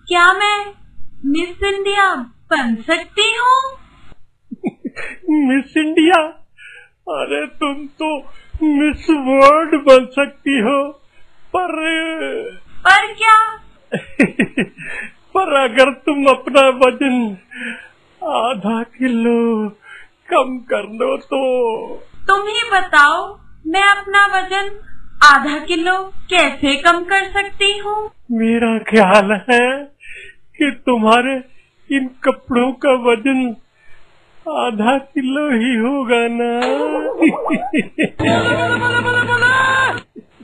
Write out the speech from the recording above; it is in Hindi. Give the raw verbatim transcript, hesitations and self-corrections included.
क्या मैं मिस इंडिया बन सकती हूँ? Miss India? अरे तुम तो मिस वर्ल्ड बन सकती हो। पर पर क्या? पर अगर तुम अपना वजन आधा किलो कम कर दो तो। तुम ही बताओ, मैं अपना वजन आधा किलो कैसे कम कर सकती हूँ? मेरा ख्याल है कि तुम्हारे इन कपड़ों का वजन आधा किलो ही होगा ना।